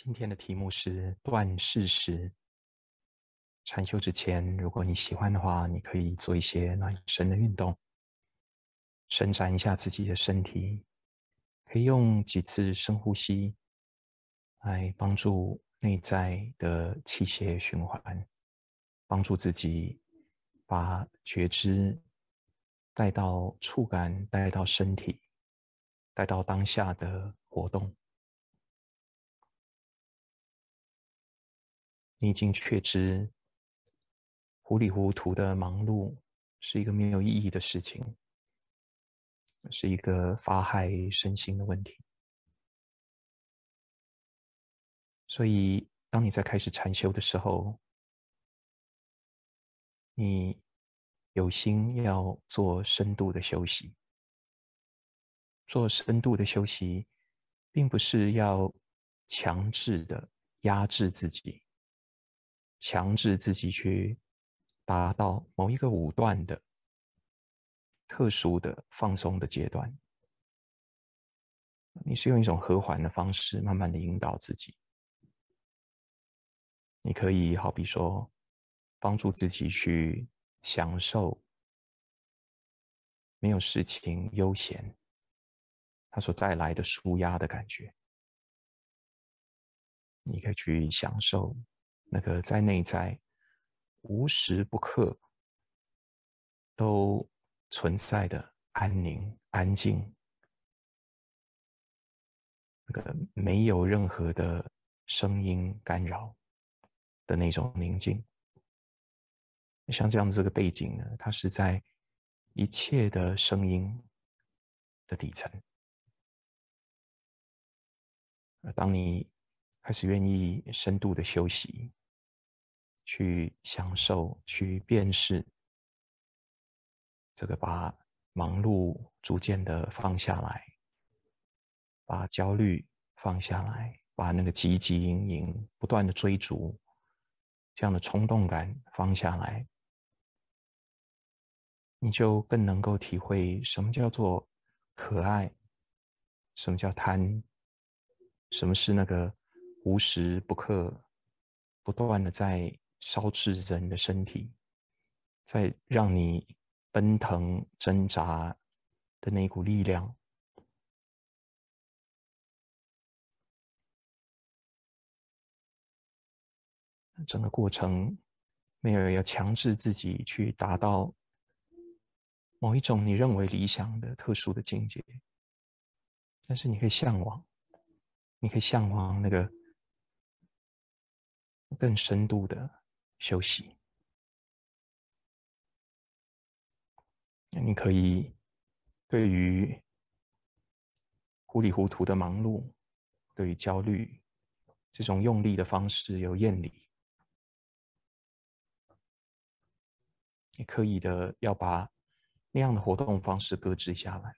今天的题目是断事实。禅修之前，如果你喜欢的话，你可以做一些暖身的运动，伸展一下自己的身体，可以用几次深呼吸来帮助内在的气血循环，帮助自己把觉知带到触感，带到身体，带到当下的活动。你已经确知糊里糊涂的忙碌是一个没有意义的事情，是一个发害身心的问题。所以当你在开始禅修的时候，你有心要做深度的休息。做深度的休息并不是要强制的压制自己，强制自己去达到某一个武断的特殊的放松的阶段。你是用一种和缓的方式慢慢的引导自己。你可以好比说帮助自己去享受没有事情悠闲它所带来的舒压的感觉。你可以去享受那个在内在无时不刻都存在的安宁、安静，那个没有任何的声音干扰的那种宁静。像这样的这个背景呢，它是在一切的声音的底层。当你开始愿意深度的休息，去享受，去辨识这个把忙碌逐渐的放下来，把焦虑放下来，把那个汲汲营营不断的追逐这样的冲动感放下来，你就更能够体会什么叫做可爱，什么叫贪，什么是那个无时不刻不断的在烧制着你的身体，在让你奔腾挣扎的那股力量。整个过程没有要强制自己去达到某一种你认为理想的特殊的境界，但是你可以向往，你可以向往那个更深度的休息。你可以对于糊里糊涂的忙碌，对于焦虑这种用力的方式有厌离，你刻意的要把那样的活动方式搁置下来。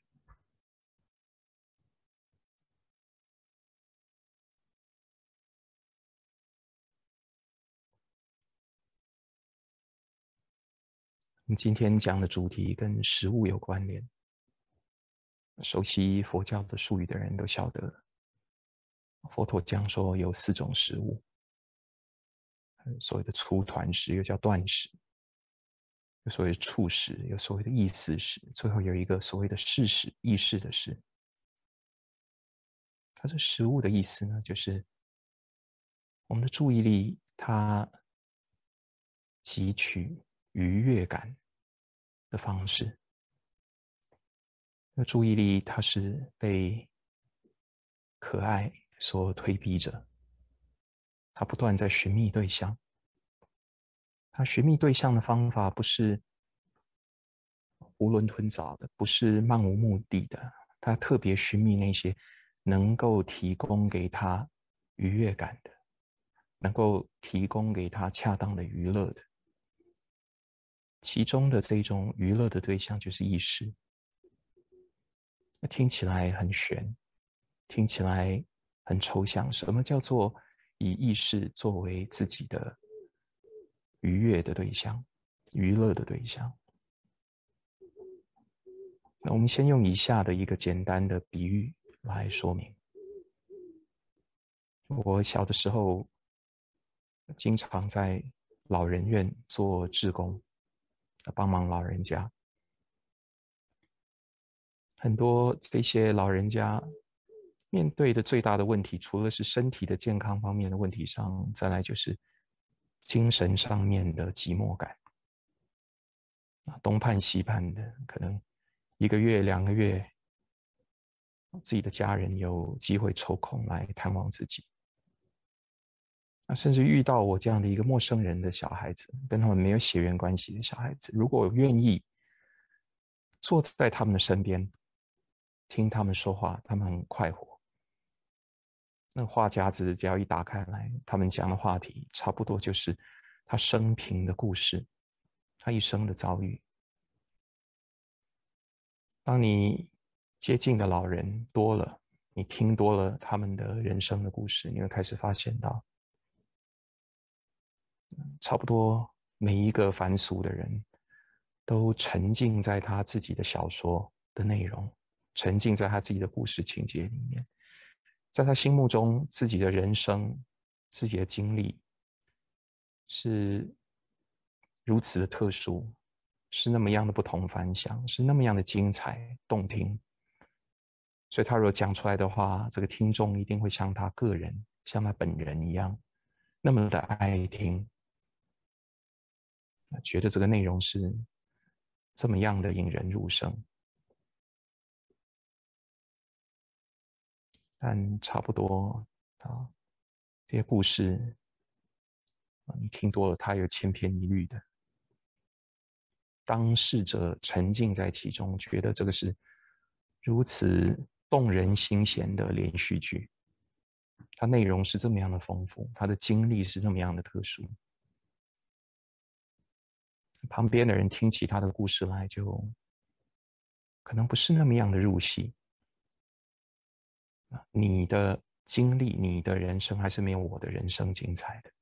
我们今天讲的主题跟食物有关联。熟悉佛教的术语的人都晓得，佛陀讲说有4种食物，所谓的粗团食，又叫断食，有所谓的触食，有所谓的意识食，最后有一个所谓的识食，意识的识。它这食物的意思呢，就是我们的注意力它汲取愉悦感的方式。那注意力它是被可爱所推逼着，它不断在寻觅对象。它寻觅对象的方法不是囫囵吞枣的，不是漫无目的的，它特别寻觅那些能够提供给他愉悦感的，能够提供给他恰当的娱乐的。其中的这种娱乐的对象就是意识。那听起来很玄，听起来很抽象。什么叫做以意识作为自己的愉悦的对象、娱乐的对象？那我们先用以下的一个简单的比喻来说明。 我小的时候经常在老人院做志工，帮忙老人家。很多这些老人家面对的最大的问题，除了是身体的健康方面的问题上，再来就是精神上面的寂寞感。东盼西盼的，可能1个月、2个月，自己的家人有机会抽空来探望自己。甚至遇到我这样的一个陌生人的小孩子，跟他们没有血缘关系的小孩子，如果我愿意坐在他们的身边，听他们说话，他们很快活。那话匣子只要一打开来，他们讲的话题差不多就是他生平的故事，他一生的遭遇。当你接近的老人多了，你听多了他们的人生的故事，你会开始发现到，差不多每一个凡俗的人都沉浸在他自己的小说的内容，沉浸在他自己的故事情节里面，在他心目中自己的人生、自己的经历是如此的特殊，是那么样的不同凡响，是那么样的精彩动听。所以他如果讲出来的话，这个听众一定会像他个人、像他本人一样，那么的爱听，觉得这个内容是这么样的引人入胜。但差不多这些故事你听多了，它有千篇一律的。当事者沉浸在其中，觉得这个是如此动人心弦的连续剧，它内容是这么样的丰富，它的经历是这么样的特殊。旁边的人听起他的故事来，就可能不是那么样的入戏。你的经历，你的人生还是没有我的人生精彩的。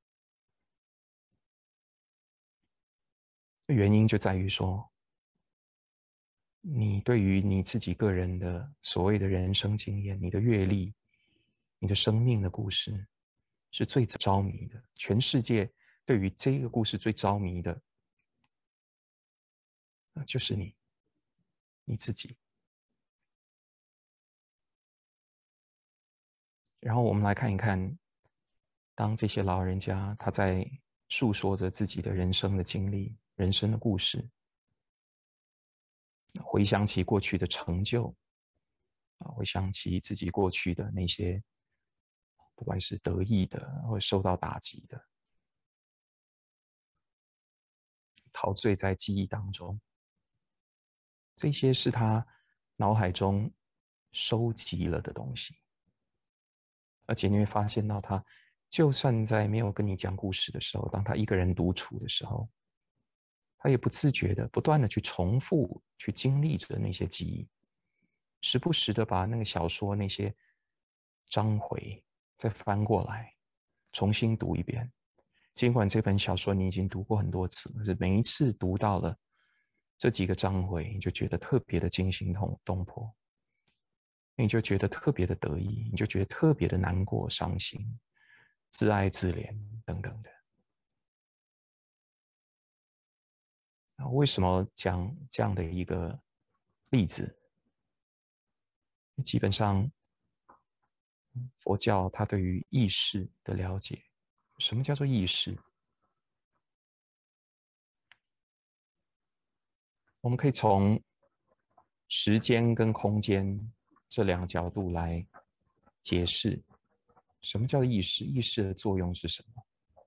原因就在于说，你对于你自己个人的所谓的人生经验，你的阅历，你的生命的故事，是最着迷的。全世界对于这个故事最着迷的，就是你自己。然后我们来看一看，当这些老人家他在述说着自己的人生的经历、人生的故事，回想起过去的成就，回想起自己过去的那些，不管是得意的或者受到打击的，陶醉在记忆当中。这些是他脑海中收集了的东西，而且你会发现到他，就算在没有跟你讲故事的时候，当他一个人独处的时候，他也不自觉的不断的去重复、去经历着那些记忆，时不时的把那个小说那些章回再翻过来，重新读一遍。尽管这本小说你已经读过很多次，可是每一次读到了这几个章回，你就觉得特别的惊心动魄，你就觉得特别的得意，你就觉得特别的难过、伤心、自爱自怜等等的。为什么讲这样的一个例子？基本上，佛教它对于意识的了解，什么叫做意识？我们可以从时间跟空间这两个角度来解释，什么叫意识？意识的作用是什么？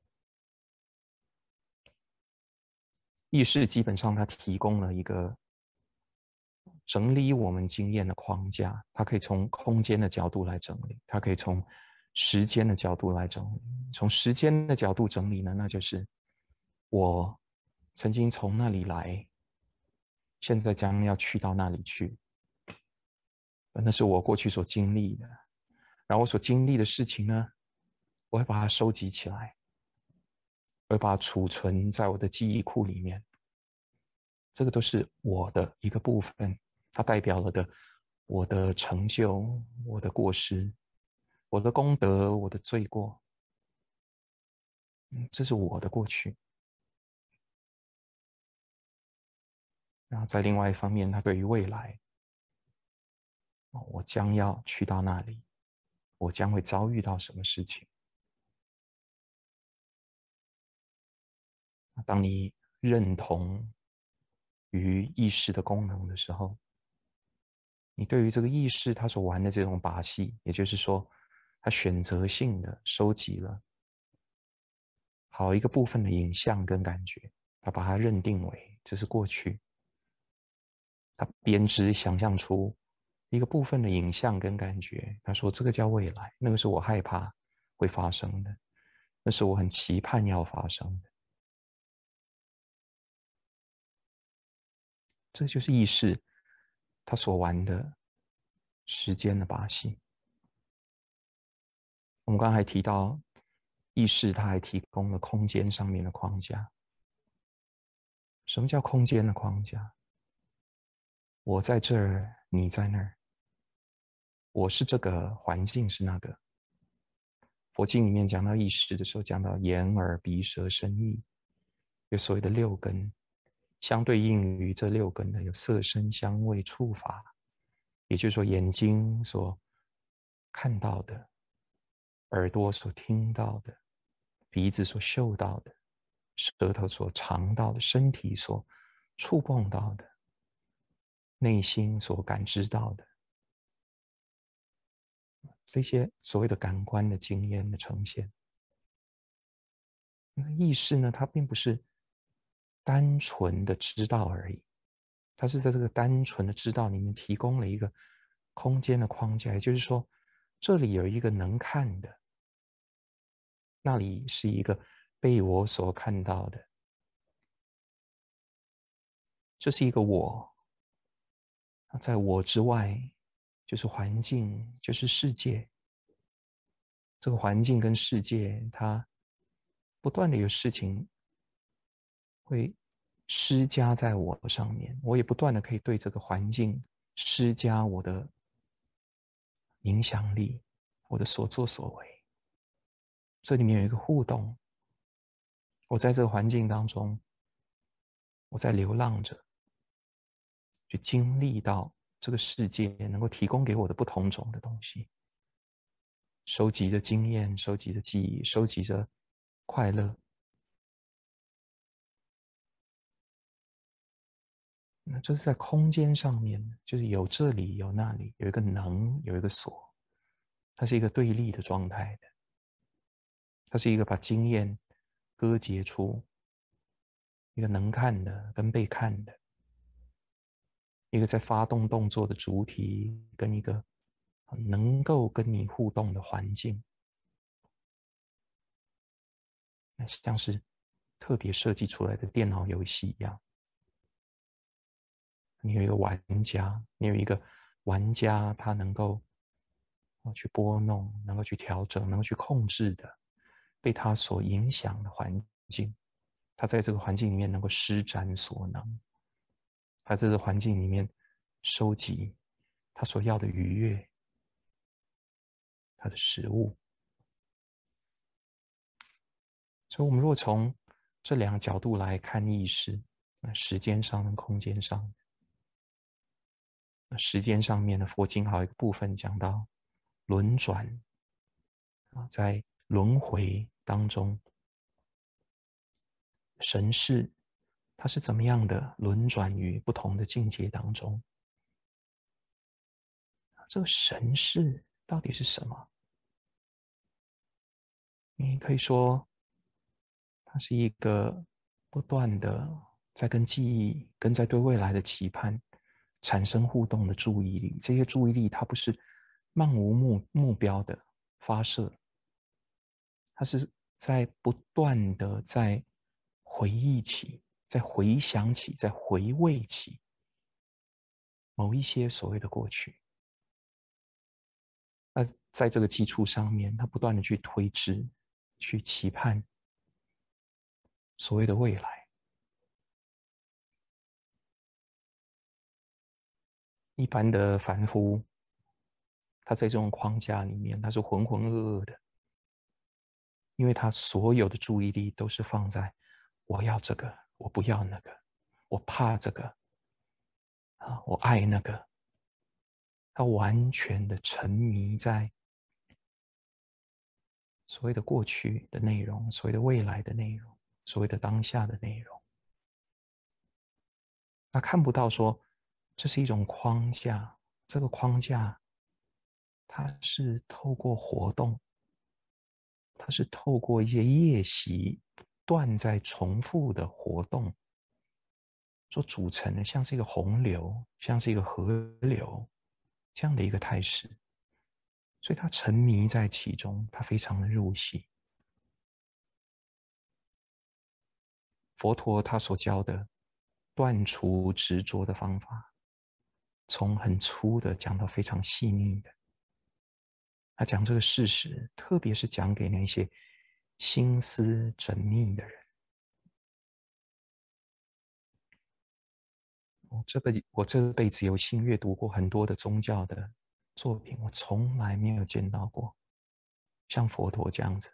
意识基本上它提供了一个整理我们经验的框架，它可以从空间的角度来整理，它可以从时间的角度来整理。从时间的角度整理呢，那就是我曾经从那里来，现在将要去到那里去，那是我过去所经历的。然后我所经历的事情呢，我会把它收集起来，我会把它储存在我的记忆库里面。这个都是我的一个部分，它代表了的我的成就、我的过失、 我的功德，我的罪过，这是我的过去。然后在另外一方面，他对于未来，我将要去到那里，我将会遭遇到什么事情。当你认同于意识的功能的时候，你对于这个意识他所玩的这种把戏，也就是说，他选择性的收集了好一个部分的影像跟感觉，他把它认定为这是过去，他编织想象出一个部分的影像跟感觉，他说这个叫未来，那个是我害怕会发生的，那是我很期盼要发生的。这就是意识他所玩的时间的把戏。我们刚才提到，意识它还提供了空间上面的框架。什么叫空间的框架？我在这儿，你在那儿，我是这个，环境是那个。佛经里面讲到意识的时候，讲到眼、耳、鼻、舌、身、意，有所谓的六根，相对应于这六根的有色、声、香味、触、法，也就是说眼睛所看到的，耳朵所听到的，鼻子所嗅到的，舌头所尝到的，身体所触碰到的，内心所感知到的，这些所谓的感官的经验的呈现。那意识呢，它并不是单纯的知道而已，它是在这个单纯的知道里面提供了一个空间的框架，也就是说，这里有一个能看的，那里是一个被我所看到的，这是一个我。在我之外，就是环境，就是世界。这个环境跟世界，它不断的有事情会施加在我上面，我也不断的可以对这个环境施加我的影响力，我的所作所为。这里面有一个互动，我在这个环境当中，我在流浪着，去经历到这个世界能够提供给我的不同种的东西，收集着经验，收集着记忆，收集着快乐。那这是在空间上面，就是有这里有那里，有一个能，有一个所，它是一个对立的状态的，它是一个把经验割截出一个能看的跟被看的，一个在发动动作的主体跟一个能够跟你互动的环境，那像是特别设计出来的电脑游戏一样。你有一个玩家，你有一个玩家，他能够去拨弄，能够去调整，能够去控制的，被他所影响的环境，他在这个环境里面能够施展所能，他在这个环境里面收集他所要的愉悦，他的食物。所以我们如果从这两个角度来看意识，时间上跟空间上，时间上面的佛经还有一个部分讲到轮转在轮回当中，神识它是怎么样的轮转于不同的境界当中？这个神识到底是什么？你可以说，它是一个不断的在跟记忆、跟在对未来的期盼产生互动的注意力。这些注意力它不是漫无目标的发射，它是在不断的在回忆起、在回想起、在回味起某一些所谓的过去。那在这个基础上面，它不断的去推知、去期盼所谓的未来。一般的凡夫， 他在这种框架里面，他是浑浑噩噩的，因为他所有的注意力都是放在我要这个，我不要那个，我怕这个啊，我爱那个。他完全的沉迷在所谓的过去的内容，所谓的未来的内容，所谓的当下的内容。他看不到说这是一种框架，这个框架它是透过活动，它是透过一些夜袭不断在重复的活动所组成的，像是一个洪流，像是一个河流这样的一个态势。所以他沉迷在其中，他非常的入戏。佛陀他所教的断除执着的方法，从很粗的讲到非常细腻的。他讲这个事实，特别是讲给那些心思缜密的人。我这辈子有幸阅读过很多的宗教的作品，我从来没有见到过像佛陀这样子，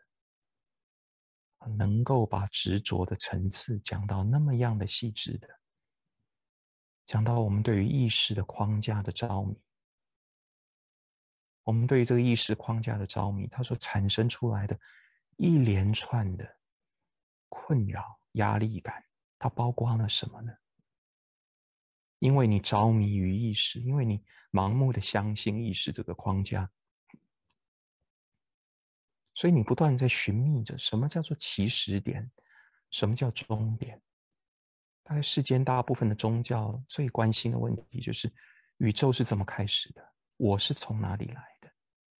能够把执着的层次讲到那么样的细致的，讲到我们对于意识的框架的着迷。我们对于这个意识框架的着迷，它所产生出来的一连串的困扰、压力感，它包括了什么呢？因为你着迷于意识，因为你盲目的相信意识这个框架，所以你不断在寻觅着什么叫做起始点，什么叫终点。大概世间大部分的宗教最关心的问题就是宇宙是怎么开始的，我是从哪里来的。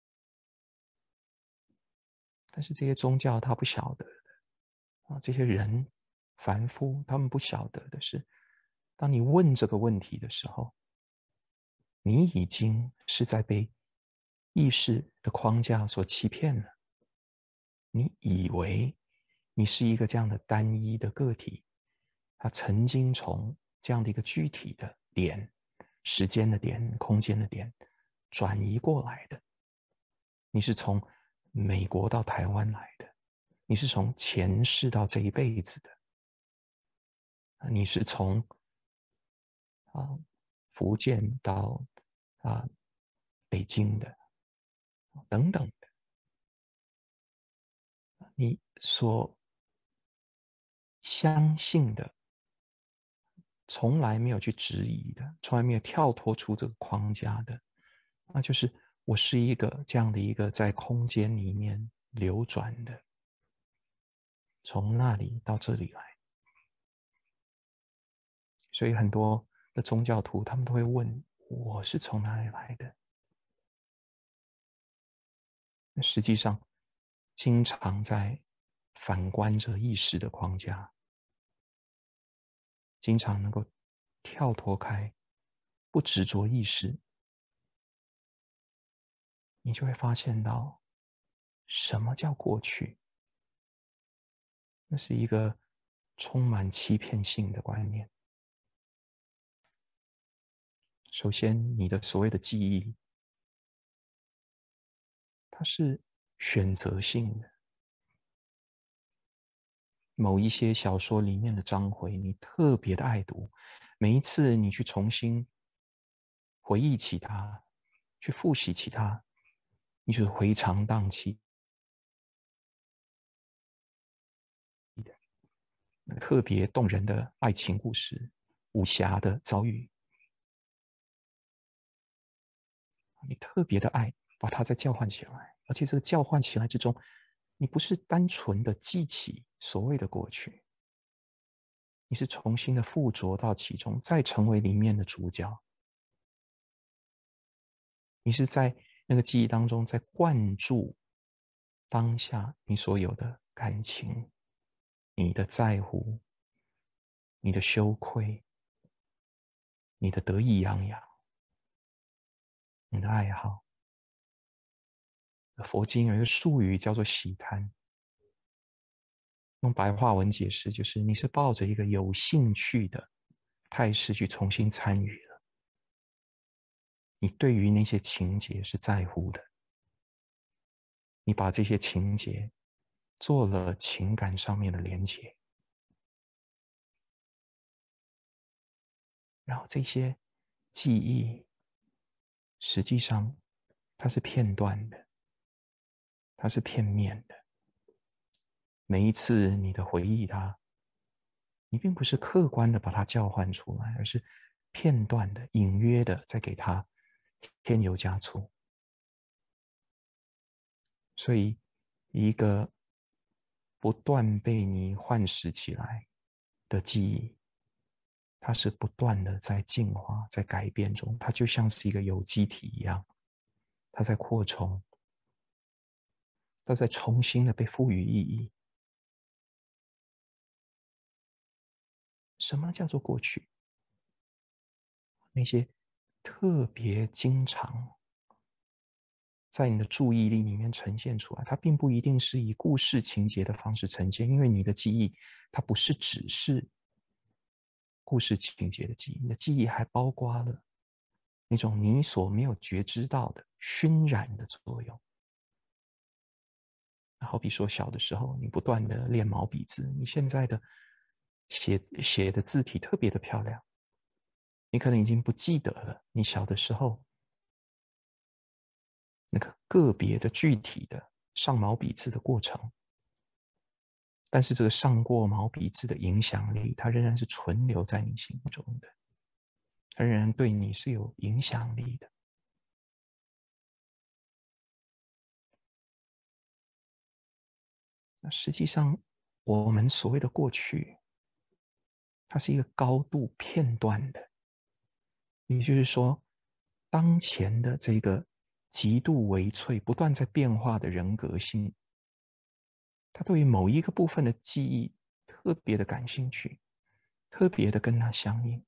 但是这些宗教他不晓得的啊，这些人凡夫他们不晓得的是，当你问这个问题的时候，你已经是在被意识的框架所欺骗了。你以为你是一个这样的单一的个体，他曾经从这样的一个具体的点、时间的点、空间的点转移过来的。你是从美国到台湾来的，你是从前世到这一辈子的，你是从福建到北京的，等等的，你所相信的，从来没有去质疑的，从来没有跳脱出这个框架的，那就是我是一个这样的一个在空间里面流转的，从那里到这里来。所以很多的宗教徒他们都会问，我是从哪里来的？那实际上经常在反观着意识的框架，经常能够跳脱开，不执着意识，你就会发现到什么叫过去。那是一个充满欺骗性的观念。首先，你的所谓的记忆，它是选择性的。某一些小说里面的章回，你特别的爱读，每一次你去重新回忆起它，去复习起它，你就是回肠荡气的，特别动人的爱情故事、武侠的遭遇，你特别的爱，把它再叫唤起来，而且这个叫唤起来之中，你不是单纯的记起所谓的过去，你是重新的附着到其中，再成为里面的主角。你是在那个记忆当中，在灌注当下你所有的感情，你的在乎，你的羞愧，你的得意洋洋，你的爱好。佛经有一个术语叫做喜贪，用白话文解释就是你是抱着一个有兴趣的态势去重新参与了。 你对于那些情节是在乎的，你把这些情节做了情感上面的连结，然后这些记忆实际上它是片段的，它是片面的。每一次你的回忆它，你并不是客观的把它叫唤出来，而是片段的、隐约的在给它添油加醋。所以，一个不断被你唤醒起来的记忆，它是不断的在进化、在改变中，它就像是一个有机体一样，它在扩充，它在重新的被赋予意义。什么叫做过去？那些特别经常在你的注意力里面呈现出来，它并不一定是以故事情节的方式呈现，因为你的记忆它不是只是故事情节的记忆，你的记忆还包括了那种你所没有觉知到的熏染的作用。好比说小的时候你不断的练毛笔字，你现在的写的字体特别的漂亮，你可能已经不记得了你小的时候那个个别的具体的上毛笔字的过程，但是这个上过毛笔字的影响力，它仍然是存留在你心中的，它仍然对你是有影响力的。那实际上，我们所谓的过去，它是一个高度片段的，也就是说，当前的这个极度微脆、不断在变化的人格性，他对于某一个部分的记忆特别的感兴趣，特别的跟它相应。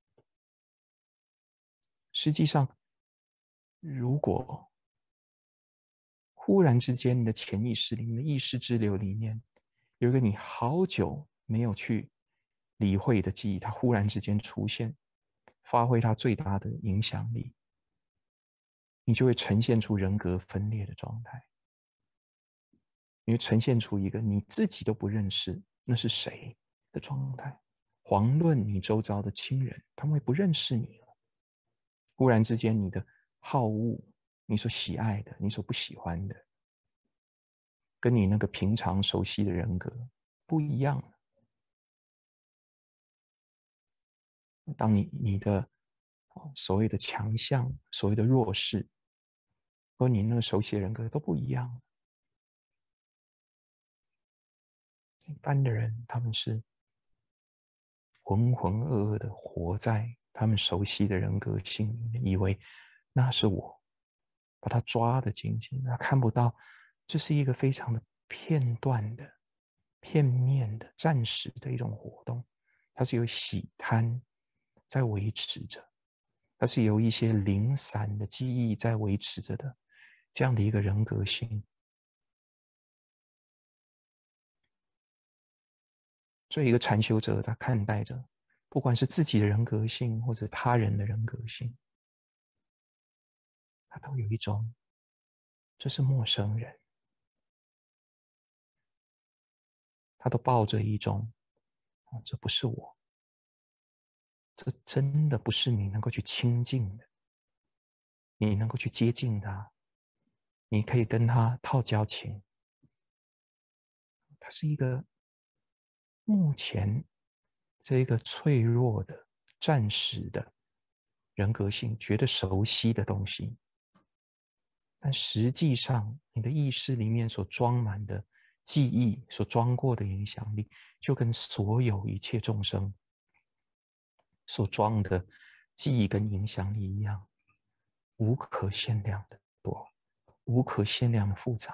实际上，如果忽然之间，你的潜意识里、你的意识之流里面，有一个你好久没有去理会的记忆，它忽然之间出现，发挥它最大的影响力，你就会呈现出人格分裂的状态。你会呈现出一个你自己都不认识那是谁的状态。遑论你周遭的亲人，他们会不认识你了。忽然之间，你的好恶，你所喜爱的，你所不喜欢的，跟你那个平常熟悉的人格不一样了。当你的所谓的强项、所谓的弱势，和你那个熟悉的人格都不一样了。一般的人，他们是浑浑噩噩的活在他们熟悉的人格性里面，以为那是我，把他抓得紧紧的，他看不到这是一个非常的片段的、片面的、暂时的一种活动，它是由喜贪在维持着，它是由一些零散的记忆在维持着的这样的一个人格性。所以一个禅修者他看待着不管是自己的人格性或者他人的人格性，他都有一种这是陌生人，他都抱着一种这不是我，这真的不是你能够去亲近的，你能够去接近他，你可以跟他套交情。他是一个目前这个脆弱的、暂时的人格性，觉得熟悉的东西，但实际上你的意识里面所装满的记忆，所装过的影响力，就跟所有一切众生所装的记忆跟影响力一样，无可限量的多，无可限量的复杂。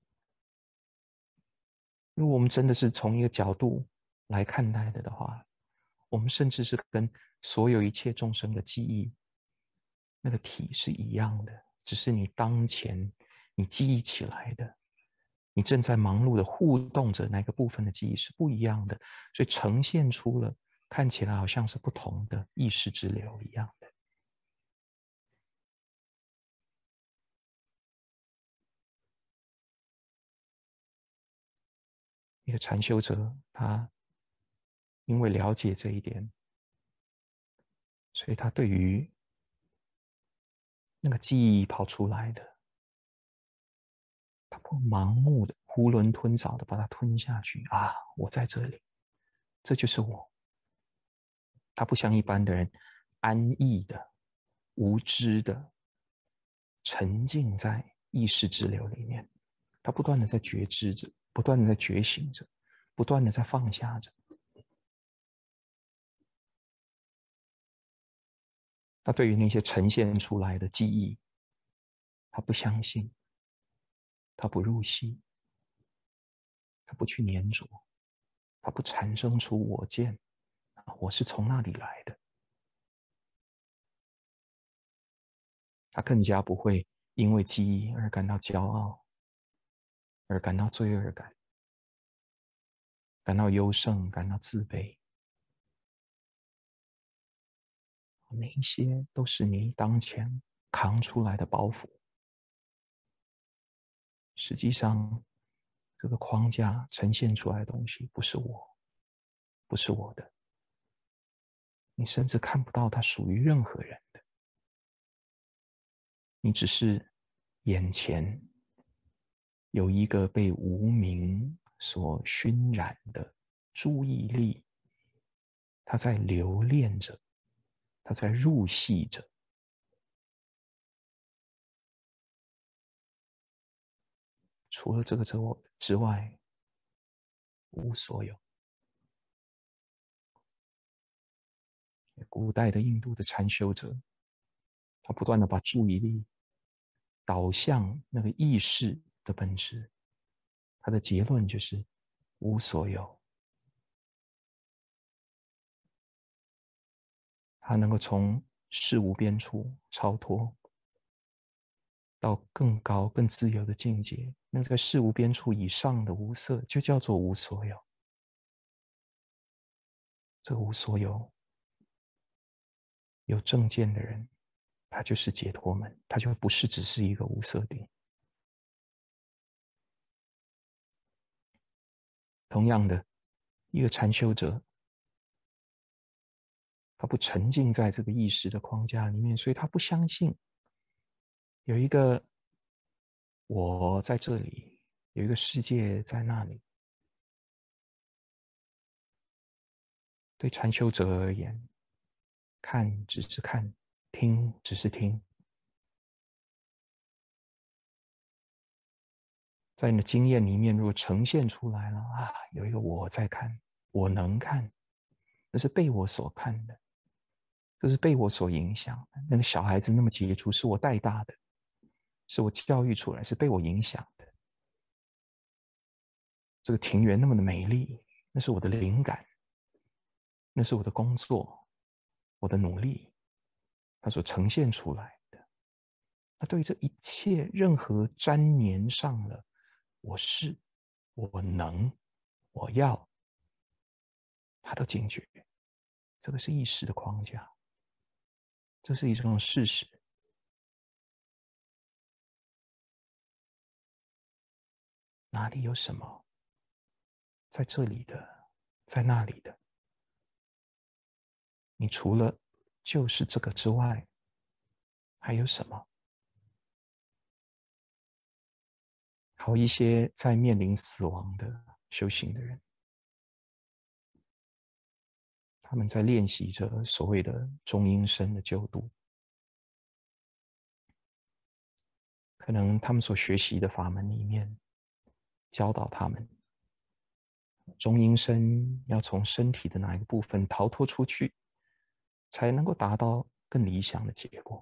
如果我们真的是从一个角度来看待的话，我们甚至是跟所有一切众生的记忆那个体是一样的，只是你当前你记忆起来的，你正在忙碌的互动着那个部分的记忆是不一样的，所以呈现出了看起来好像是不同的意识之流一样的。 一个禅修者，他因为了解这一点，所以他对于那个记忆跑出来的，他不盲目的、囫囵吞枣的把它吞下去啊！我在这里，这就是我。他不像一般的人，安逸的、无知的，沉浸在意识之流里面。他不断的在觉知着，不断的在觉醒着，不断的在放下着。他对于那些呈现出来的记忆，他不相信，他不入戏，他不去粘着，他不产生出我见，我是从那里来的。他更加不会因为记忆而感到骄傲，而感到罪恶感，感到忧胜，感到自卑。那一些都是你当前扛出来的包袱。实际上，这个框架呈现出来的东西不是我，不是我的。你甚至看不到它属于任何人的。你只是眼前有一个被无明所熏染的注意力，它在留恋着，它在入戏着。除了这个之外，无所有。古代的印度的禅修者，他不断的把注意力导向那个意识的本质，他的结论就是无所有。他能够从事无边处超脱到更高更自由的境界，那在事无边处以上的无色就叫做无所有。这个无所有，有正见的人，他就是解脱门，他就不是只是一个无色定。同样的，一个禅修者，他不沉浸在这个意识的框架里面，所以他不相信有一个我在这里，有一个世界在那里。对禅修者而言，看只是看，听只是听。在你的经验里面，如果呈现出来了啊，有一个我在看，我能看，那是被我所看的，这是被我所影响的。那个小孩子那么杰出，是我带大的，是我教育出来，是被我影响的。这个庭园那么的美丽，那是我的灵感，那是我的工作，我的努力，它所呈现出来的。他对这一切任何沾黏上了我是、我能、我要，他都警觉。这个是意识的框架，这是一种事实。哪里有什么？在这里的，在那里的。你除了就是这个之外，还有什么？好一些在面临死亡的修行的人，他们在练习着所谓的中阴身的救度。可能他们所学习的法门里面，教导他们中阴身要从身体的哪一个部分逃脱出去，才能够达到更理想的结果。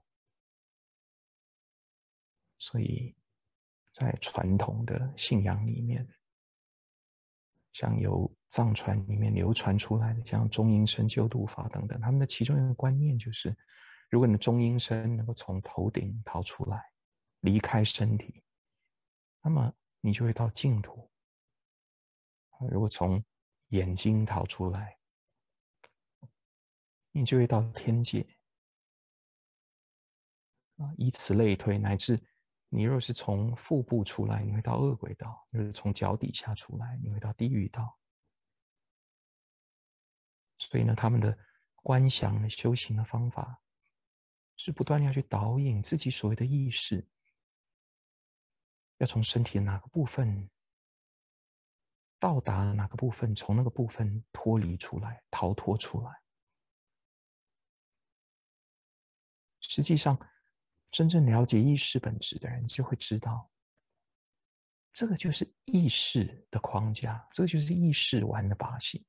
所以在传统的信仰里面，像由藏传里面流传出来的，像中阴身救度法等等，他们的其中一个观念就是，如果你的中阴身能够从头顶逃出来，离开身体，那么你就会到净土。如果从眼睛逃出来，你就会到天界。以此类推，乃至你若是从腹部出来，你会到恶鬼道；你若是从脚底下出来，你会到地狱道。所以呢，他们的观想的修行的方法，是不断要去导引自己所谓的意识，要从身体的哪个部分到达哪个部分，从那个部分脱离出来，逃脱出来。实际上，真正了解意识本质的人，就会知道，这个就是意识的框架，这个就是意识玩的把戏。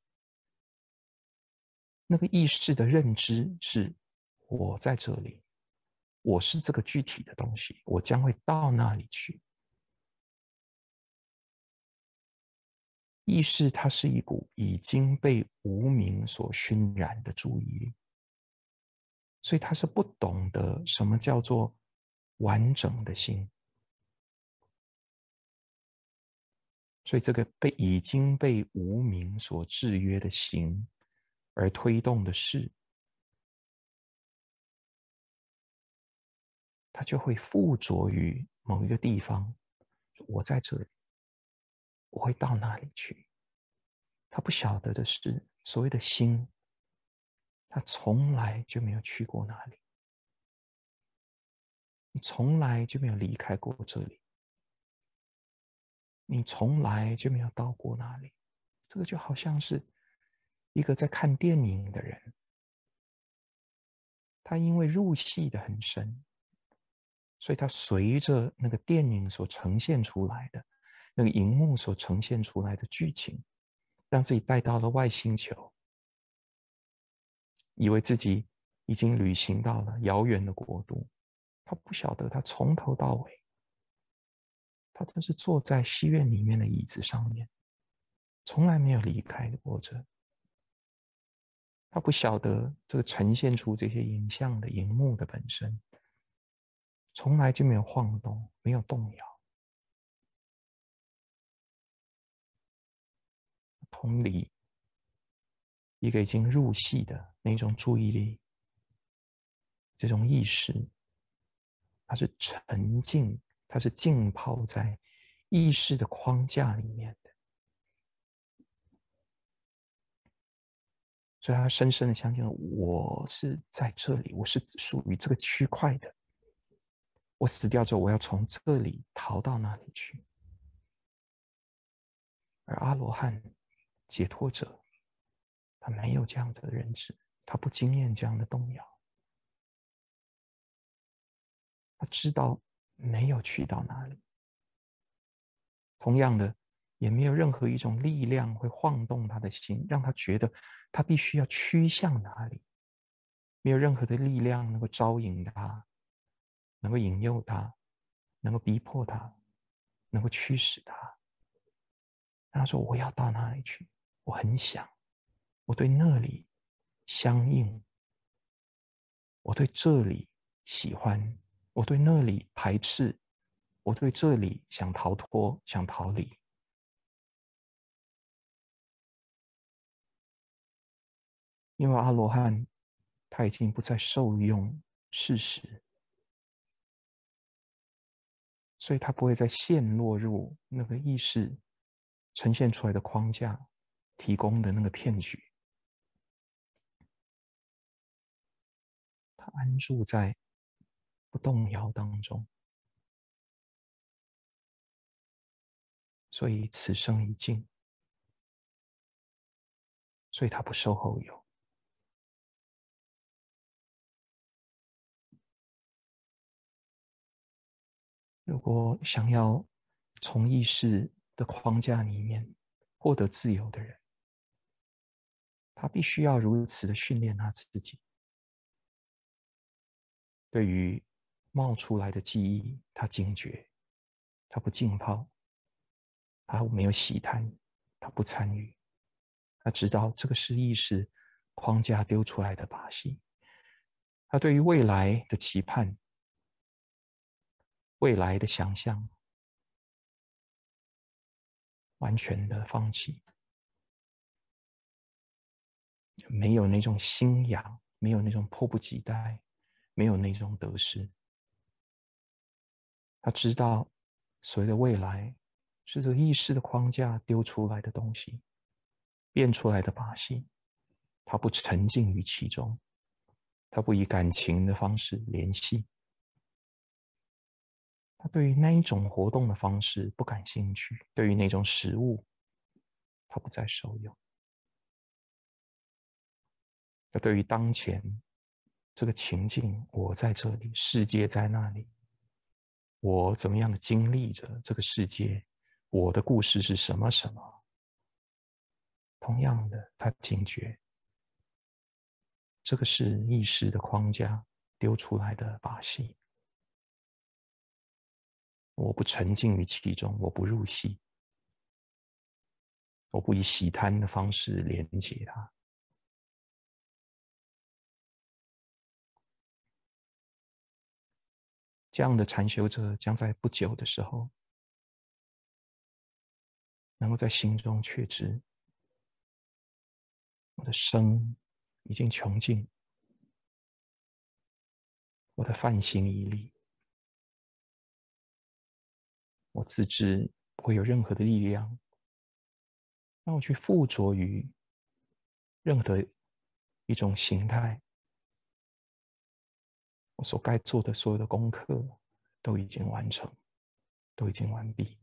那个意识的认知是，我在这里，我是这个具体的东西，我将会到那里去。意识它是一股已经被无明所熏染的注意力，所以它是不懂得什么叫做完整的心。所以这个已经被无明所制约的行而推动的事，它就会附着于某一个地方。我在这里，我会到哪里去？他不晓得的是，所谓的心，他从来就没有去过那里，你从来就没有离开过这里，你从来就没有到过那里。这个就好像是一个在看电影的人，他因为入戏的很深，所以他随着那个电影所呈现出来的那个荧幕所呈现出来的剧情，让自己带到了外星球，以为自己已经旅行到了遥远的国度。他不晓得，他从头到尾，他都是坐在戏院里面的椅子上面，从来没有离开过这。他不晓得这个呈现出这些影像的荧幕的本身，从来就没有晃动，没有动摇。同理，一个已经入戏的那种注意力，这种意识，它是沉浸，它是浸泡在意识的框架里面的，所以他深深的相信我是在这里，我是属于这个区块的。我死掉之后，我要从这里逃到那里去。而阿罗汉、解脱者，他没有这样子的认知，他不经验这样的动摇，他知道没有去到哪里。同样的，也没有任何一种力量会晃动他的心，让他觉得他必须要趋向哪里。没有任何的力量能够招引他，能够引诱他，能够逼迫他，能够驱使他。他说：“我要到哪里去？我很想，我对那里相应，我对这里喜欢，我对那里排斥，我对这里想逃脱，想逃离。”因为阿罗汉他已经不再受用事实，所以他不会再陷落入那个意识呈现出来的框架提供的那个骗局。他安住在不动摇当中，所以此生已尽，所以他不受后有。如果想要从意识的框架里面获得自由的人，他必须要如此的训练他自己。对于冒出来的记忆，他警觉，他不浸泡，他没有喜贪，他不参与，他知道这个是意识框架丢出来的把戏。他对于未来的期盼、未来的想象，完全的放弃，没有那种心痒，没有那种迫不及待，没有那种得失。 他知道所谓的未来是这个意识的框架丢出来的东西，变出来的把戏。他不沉浸于其中，他不以感情的方式联系，他对于那一种活动的方式不感兴趣，对于那种食物，他不再受用。他对于当前这个情境，我在这里，世界在那里，我怎么样的经历着这个世界，我的故事是什么什么。同样的，他警觉，这个是意识的框架丢出来的把戏。我不沉浸于其中，我不入戏，我不以喜贪的方式连接它。这样的禅修者将在不久的时候，能够在心中确知，我的生已经穷尽，我的梵行已立，我自知不会有任何的力量让我去附着于任何一种形态。我所该做的所有的功课都已经完成，都已经完毕。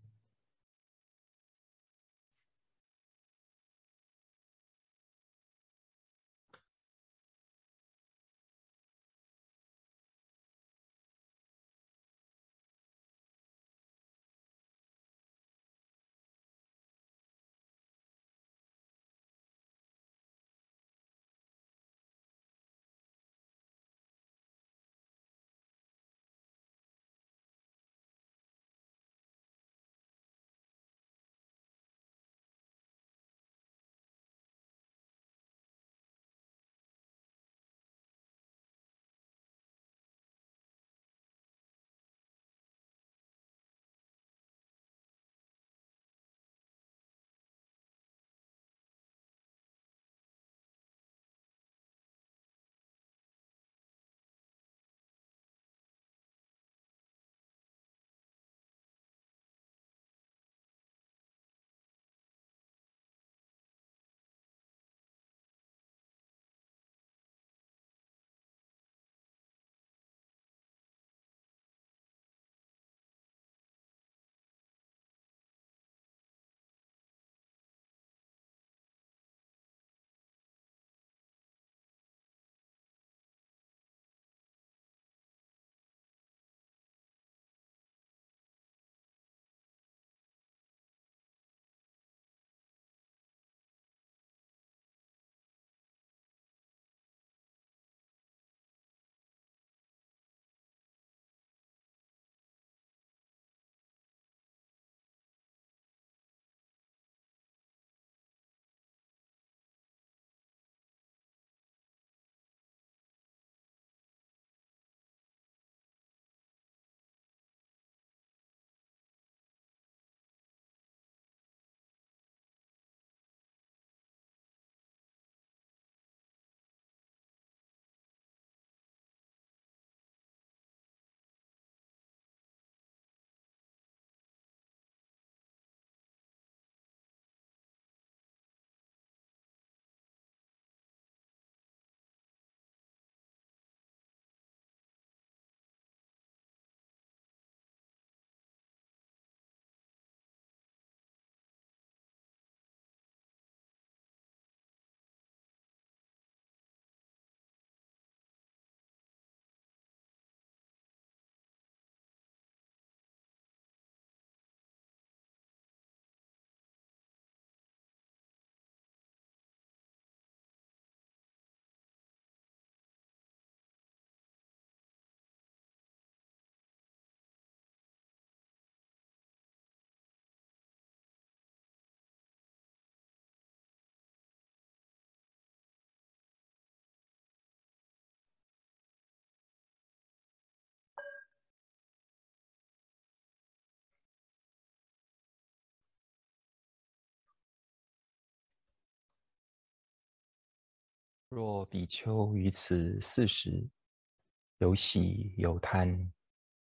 若比丘于此四时，有喜有贪，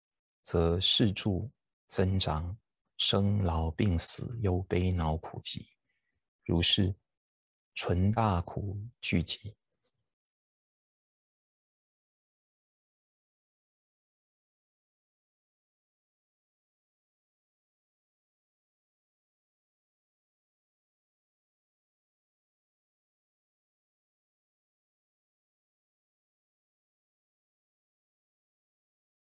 则事著增长，生老病死，忧悲恼苦集，如是纯大苦聚集。